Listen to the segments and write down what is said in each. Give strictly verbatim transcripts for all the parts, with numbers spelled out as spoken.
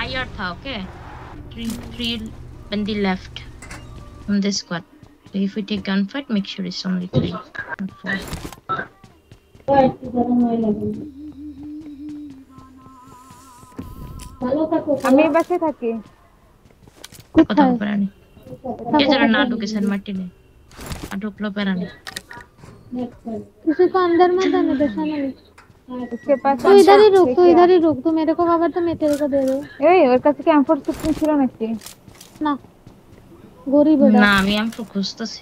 fire था, okay? Three, three on the left from this squad. So if we take gunfight, make sure it's only three, not four. আমি বাসে থাকি কথা বলে নি কে जरा ना ढुके सर मट्टी ने आ ढुकलो पैरा ने किसी को अंदर मत आने दे शनल उसके पास तू इधर ही रुक तू इधर ही रुक तू मेरे को कवर तो मैं तेरे को दे दूं এই ওর কাছে কি এম ফোর সিক্সটিন ছিল নাকি না गोरी बड़ा ना আমি এম ফোর খুঁজতেছি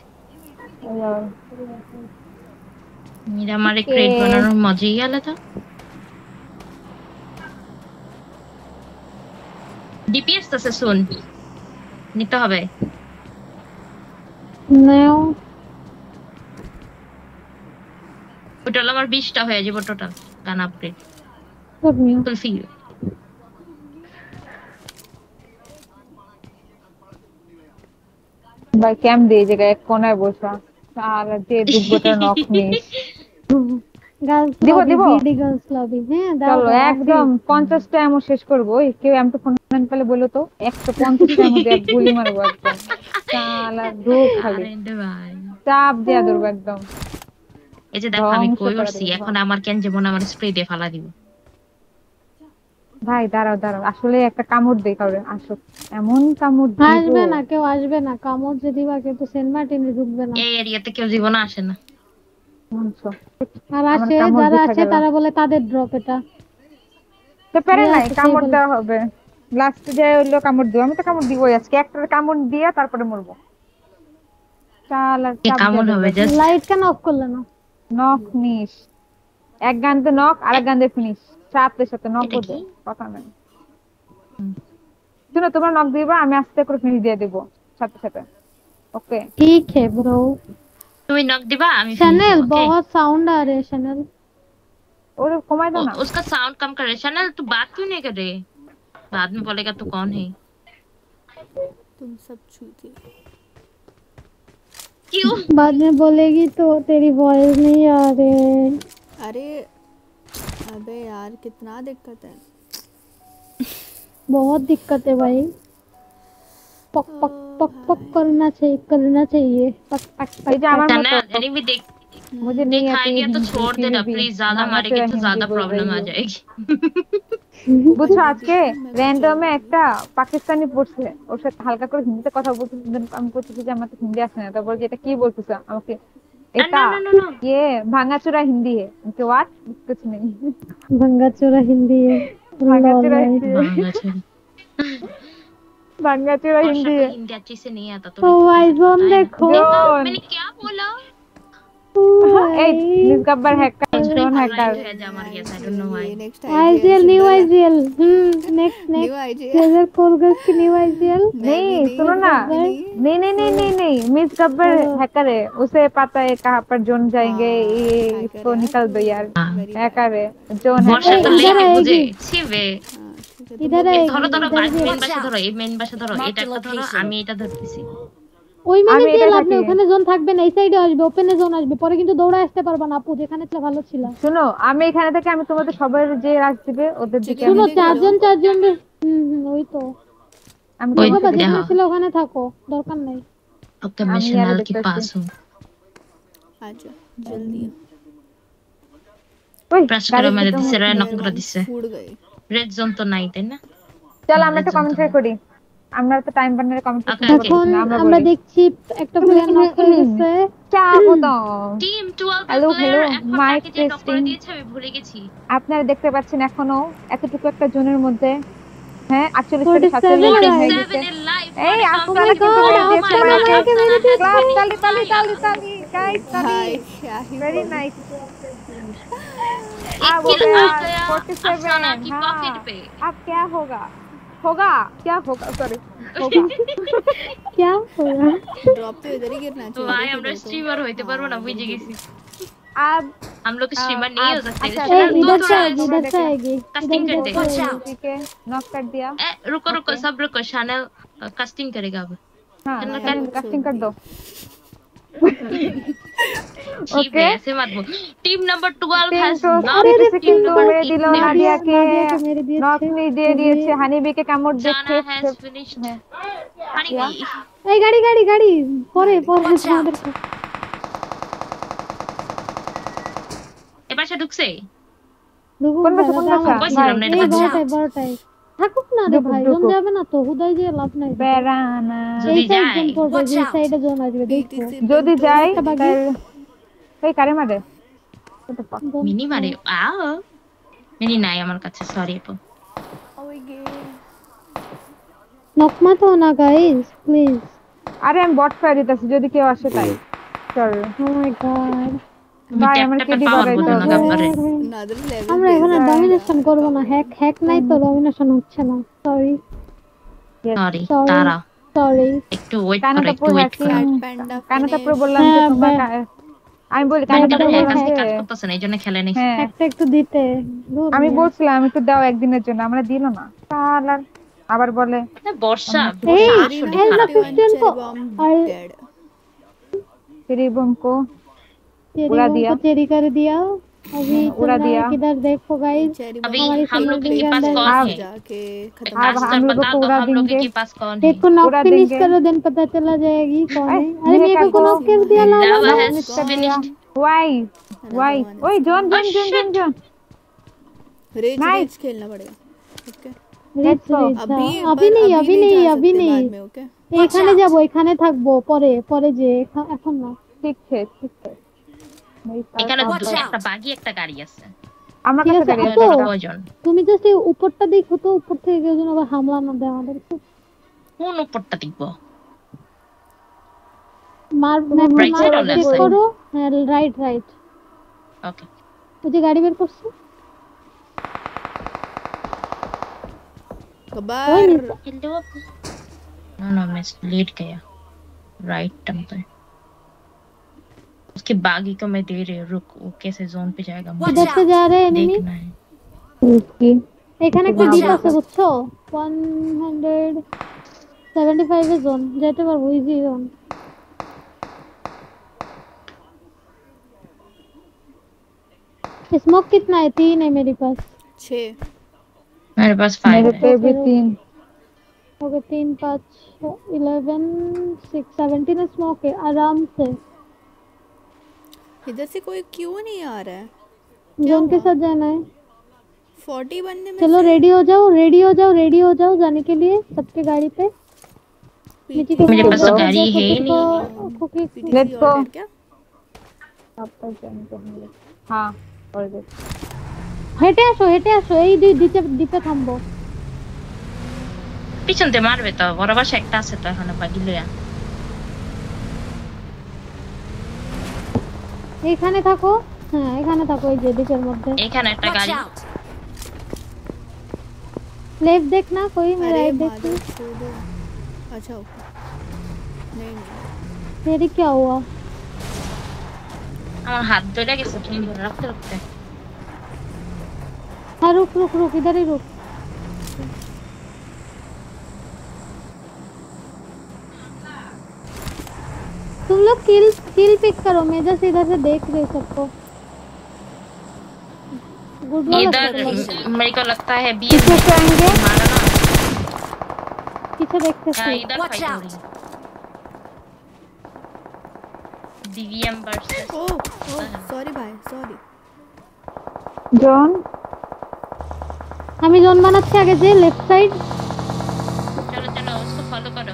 मेरा हमारे क्रेट बनाনোর মজাই আলাদা ডিপিএস তো শুন নিতে হবে নাও টোটাল আমার বিশটা হয়ে যাবে টোটাল গান আপগ্রেড সব নিও কুলফি ভাই ক্যাম দিয়ে জায়গা এক কোণায় বসা আর যে দুবটা নক নিস গার্লস দিব দিব বিডি গার্লস লবি হ্যাঁ দাও চলো একদম পঞ্চাশ টা এমন শেষ করব ওই কেউ এম টু ফোন পেলে বলো তো একশো পঞ্চাশ টা মধ্যে এক গুলি মারবো একদম শালা দুঃখ খালি আরে ভাই চাপ দেয়া ধরবো একদম এই যে দেখো আমি কই উঠছি এখন আমার কেন যেমন আমার স্প্রে দিয়ে ফালা দিব ভাই দাঁড়াও দাঁড়াও আসলে একটা কামড় দেই কাউরে আসো এমন কামড় দিব আসবে না কেউ আসবে না কামড় যে দিবা কিন্তু সেন্ট মার্টিনে ঢুকবে না এই এরিয়াতে কেউ জীবন আসে না মানছো আর আসে যারা আছে তারা বলে তাদের ড্রপ এটা তো পারে না কামড় দেওয়া হবে লাস্ট যে হলো কামড় দিও আমি তো কামড় দিবই আজকে একটা কামড় দিয়ে তারপরে মরবো শালা চাপ কামড় হবে জাস্ট লাইট কেন অফ করলে না নক নিস এক গানতে নক আরেক গানতে ফিনিশ সাথে সাথে নক হবে কথা নাই শুনো তোমরা নক দিবা আমি আস্তে করে ফিনিশ দিয়ে দেব সাথে সাথে ওকে ठीक है ब्रो তুমি নক দিবা আমি शनल बहुत साउंड आ रहे हैं शनल और कमाई दो ना उसका साउंड कम कर शनल तू बात क्यों नहीं कर रही बाद में बोलेगा तू कौन है तुम सब झूठे क्यों बाद में बोलेगी तो तेरी वॉइस नहीं आ रही अरे अबे यार कितना दिक्कत है बहुत दिक्कत है भाई पक पक पक पक करना चाहिए करना चाहिए पक पक पक यानी भी देख मुझे नहीं आएगी तो छोड़ दे ना प्लीज ज्यादा मारेगी तो ज्यादा प्रॉब्लम आ जाएगी বুঝছো আজকে র্যান্ডমে একটা পাকিস্তানি পড়ছে ওর সাথে হালকা করে হিন্দিতে কথা বলতে আমি বলছি যে আমার তো হিন্দি আসে না তারপর যে এটা কি বলছিস আমাকে এটা ये भांगाचोरा हिंदी है उनके व्हाट कुछ नहीं भांगाचोरा हिंदी है भांगाचोरा भांगाचोरा हिंदी है हिंदी अच्छे से नहीं आता तो ओ भाई जोन देखो मैंने क्या बोला ए miss Gabbar hacker zone hacker IGL new IGL hmm next next laser Colgate की न्यू आईजीएल नहीं सुनो ना नहीं नहीं नहीं नहीं नहीं मिस गब्बर हैकर है उसे पता है कहां पर जोन जाएंगे ये इसको निकाल दो यार हैकर है जोन हैकर मुझे छिवे इधर है ধরো ধরো মেন বাসা ধরো এই মেন বাসা ধরো এটা ধরো আমি এটা ধরতেছি ওই মানে যে আপনি ওখানে জোন থাকবে না এই সাইডে আসবে ওপেনে জোন আসবে পরে কিন্তু দৌড়া আসতে পারবা না আপু যেখানে ছিল ভালো ছিল শুনো আমি এখানে থেকে আমি তোমাদের সবার যে রাজ দিবে ওদের দিকে শুনো চারজন চারজন হুম হুম ওই তো আমি বাবা যেখানে ছিল ওখানে থাকো দরকার নাই ওকে मैं शनल के पास हूं आजा जल्दी ওই প্রেস করো মেরে দিছে রে নক করে দিছে फूट गए রেড জোন তো নাই তাই না চল আমরা একটা কমেন্ট করি আমরা তো টাইম বানারে কমেন্ট করি এখন আমরা দেখছি একটা প্লেয়ার নক হয়ে গেছে क्या बोलो team twelve hello hello my testing আমি ভুলে গেছি আপনারা দেখতে পাচ্ছেন এখনো এতটুকু একটা জোনের মধ্যে হ্যাঁ আটচল্লিশ থেকে সাতচল্লিশ হয়ে গেছে এই আপনারা কিন্তু ক্লাস তালি তালি তালি তালি গাইস তালি वेरी नाइस अब अफसाना की पॉकेट पे अब क्या होगा होगा क्या होगा सॉरी होगा क्या होगा ड्रॉप तो इधर ही गिरना चाहिए भाई আমরা স্ট্রিমার হইতে পারবো না বুঝে গেছি अब हम लोग स्ट्रीमर नहीं हो सकते इधर से आएगी इधर से आएगी कास्टिंग कर दे ठीक है नॉक कर दिया ए रुको रुको सब रुको शनल कास्टिंग करेगा अब हां कास्टिंग कर दो चीप है ऐसे मत बोल। Team number twelve has to not अरे टीम কিন্তু नंबर মেরে দিল इलेवन নাদিয়াকে नादिया के मेरे दिए নক छे দিয়ে দিয়েছে হানিবিকে কামড় जाना দেখে हैज फिनिश्ड হ্যাঁ হানিবি এই গাড়ি গাড়ি গাড়ি পরে পরে Watch out! তোমাদের এবার সে ঢুকছে ঢুকুক কোন ভাই বাসা কোন দাদা বাসা আমার কি? ভাই বলছিলাম না এটা এই বাচ্চা। বড়টাই বড়টাই থাকুক না রে ঢুকুক, ভাই জোন ঢুকুক। যাবে না তো হুদাই যে লাভ নাই বেড়ানা যদি এই সাইড যায়, জোন পড়বে watch যে out! সাইডে জোন আসবে দেখো पीटीसी যদি যাই একটা বাগি। তাহলে এই কারে মারে What the fuck? মিনি মারে আও মিনি নাই আমার কাছে সরি আপু ओएगे নক মাতো না গাইস প্লিজ আরে আমি বট ফায়ার দিতেছি যদি কেউ আসে তাই চল ও মাই গড আমি ভাই ট্যাপ আমার ট্যাপে কেডি পাওয়ার বাগাইতে বদল না হবে গাব্বারে नादर लेवल আমরা এখানে ডমিনেশন করব না হ্যাক হ্যাক নাই তো ডমিনেশন হচ্ছে না সরি সরি Sorry. তারা সরি একটু ওয়েট কানা করো একটু কাপুর ওয়েট করো হ্যাকিং पैंडा কানা কাপুর বললাম যে হ্যাঁ, তোমরা ব্যাস। কা- আমি বলি কারণ কানা ব্যাস, এটা কাপুর ব্যাস, বললাম হ্যাক যে কাজ করতেছ না এইজন্য খেলে নেই হ্যাঁ একটা একটু দিতে দূর আমি মিয়া। বলছিলাম একটু দাও একদিনের জন্য আমরা দিল না শালার আবার বলে বর্ষা এই বর্ষা আসলে এই খারাপ লোকেশন टेन को और डेड तेरी बम को तेरी उड़ा बम दिया। को चेरी कर दिया अभी हाँ, चल उड़ा रहा दिया। है किधर देखो गाइस चेरी अभी हमारी हम लोग समझ के के पास अंदर कौन आप- है जाके खत्म अब मास्टर हम लोग बता को दो उड़ा हम लोग देंगे। के पास कौन है एक को नॉक उड़ा फिनिश देंगे। करो देन पता चला जाएगी कौन अरे, है अरे मेरे मेरे को को- नॉक कर दिया ला ला Lava ला। has कर दिया finished वाई वाई one ओए is John John Oh, John John shit. John rage Nice. Rage खेलना पड़ेगा ओके Let's go. reach, अभी हाँ। अभी नहीं अभी नहीं जा अभी सकते नहीं बाद में ओके এখানে যাব এখানে থাকবো পরে পরে যে এখা- এখন না ठीक है ठीक है मेरी साथ এখানে साथ দু- Watch out. একটা বাগি একটা গাড়ি আছে আমার ঠিক কাছে আছে, গাড়ি আপু। আছে কয়জন তুমি জাস্ট এই উপরটা দেখো তো উপর থেকে কেউ যেন আবার হামলা না দেয় আমাদেরকে কোন উপরটা দেখবো মার Right ম্যাপে side or মার left চেক side? করো হ্যাঁ রাইট রাইট ওকে ওই যে গাড়ি বের করছে ওই कबार নিচে। हेलो नो नो मैं लेट गया राइट टर्न पे उसके बागी को मैं दे रही हूँ रुक वो कैसे जोन पे जाएगा मुझे Watch इधर से जा रहे हैं एनिमी देखना है এখানে একটা Watch ডিপ out. আছে বুঝছো one seventy-five এর জোন যেতে পারবো ইজি জোন स्मोक कितना है तीन है मेरे पास छः मेरे पास फाइव मेरे है पे भी तीन हो गए तीन पाँच इलेवन सिक्स सेवनटीन स्मोक है आराम से इधर से कोई क्यों नहीं आ रहा है जोन के साथ जाना है फोर्टी बनने में चलो से रेडी हो जाओ रेडी हो जाओ रेडी हो जाओ जाने के लिए सबके गाड़ी पे नीचे के मेरे साथ पास जाओ, गाड़ी देखो है ही किसको- नहीं। को- कि- पीटीसी Let's go. order क्या अब तक जानते होंगे हाँ और दे হেঁটে আসো হেঁটে আসো এই দুই দিতে দিতে থামবো পিছন দিয়ে মারবে তো বড় বাসা একটা আছে তো এখানে বাগি লইয়া এখানে থাকো হ্যাঁ এখানে থাকো এই যে দিকের মধ্যে এখানে একটা Watch গাড়ি out! लेफ्ट देखना कोई मैं अरे राइट मारो देखती छोड़ो अच्छा ओके नहीं नहीं तेरी क्या हुआ আমার হাত ধরে গেছে তুমি ধরে রাখতে রাখতে हाँ रुक रुक रुक इधर ही रुक तुम लोग किल किल पिक करो मैं जस्ट इधर से देख रही सबको गुड वाला इधर सब लोग। मेरे को लगता है बी पीछे से आएंगे मारा ना पीछे देखते हाँ, थे इधर Watch फाइट हो out. रही है डीवीएम वर्सेस ओ ओ सॉरी भाई सॉरी जॉन আমি জোন বানাচ্ছি আগে যে লেফট সাইড चलो चलो उसको फॉलो करो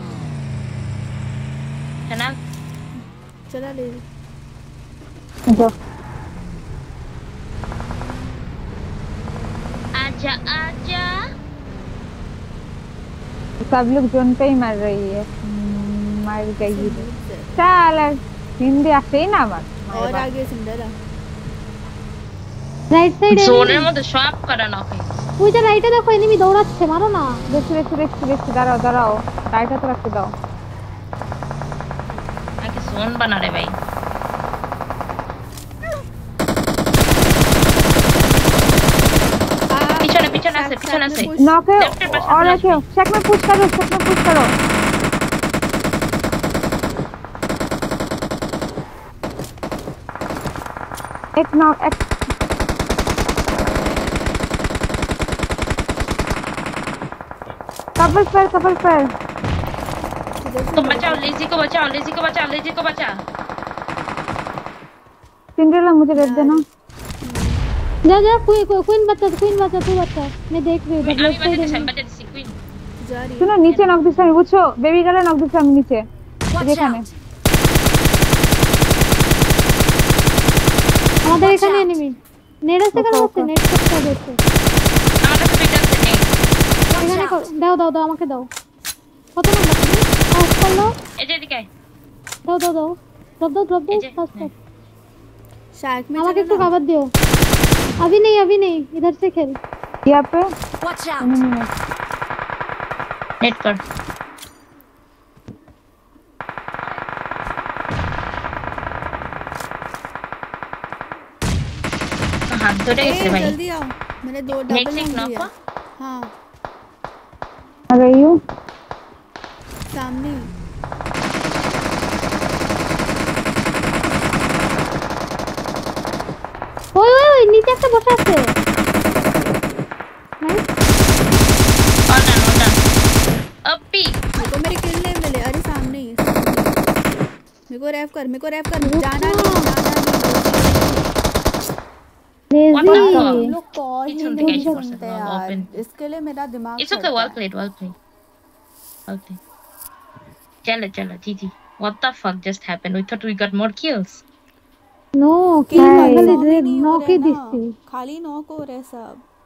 है ना चला ले जो आजा आजा सब लोग जोन पे ही मर रही है हम्म, मर गई चल हिंदी आते ही ना मत और आगे सिंडरा রাইট সাইড জোনের মধ্যে সব করা না হয় ওই যে রাইটে দেখো এনিমি দৌড়াচ্ছে মারো না দেখছি দেখছি দেখছি দেখছি দাঁড়াও দাঁড়াও টাইটা তো রাখতে দাও आगे जोन बना रहे भाई পিছনে পিছনে আছে পিছনে আছে नॉक है Left पे और flash रखो शेक में पुश करो शेक में पुश करो एक नॉक एक कवर पर कवर पर तो बचाओ लेजी को बचाओ लेजी को बचाओ लेजी को बचा सिंड्रेला मुझे रेड देना जा जा कोई क्वीन बचा क्वीन बचा तू बचा मैं देख रही हूं আমি लेफ्ट বাজাতে साइड বাজাতে সিকুইন जा रही सुनो नीचे नॉक दिस আমি বুঝছো বেবি গার্লে নক দিছে আমি নিচে এখানে আমাদের এখানে এনিমি নেট আছে কেন আছে নেট করতে হবে আমার কাছে দুইটা আছে নেই এখানে দাও দাও দাও আমাকে দাও কত নাম্বার তুমি পাস করলো এই যে এদিকে দাও দাও দাও ড্রপ দাও ড্রপ দাও পাস কর शैक में আমাকে একটু कवर दियो अभी नहीं अभी नहीं इधर से खेल यहाँ पे Watch out! नेट कर हां तो ए, से भाई जल्दी आओ मैंने दो नेट डबल से नॉक नॉक दिया हुआ हाँ आ गई हूँ सामने ही। ওই ওই ওই নিচে একটা বসে আছে নাইস और डन और डन अपी मेरे को मेरे किल नहीं मिले अरे सामने ही मेरे को रैप कर मेरे को रैप कर जाना नहीं जाना What the लेजी fuck? नहीं लोग कॉल ही It's on the नहीं edge for सुनते some यार open. इसके लिए मेरा दिमाग It's okay, well played, well played. Well played. चलो चलो G G. What the fuck just happened? We thought we got more kills. No kill खाली खाली नॉक ही दिसती खाली नॉक हो रहे सब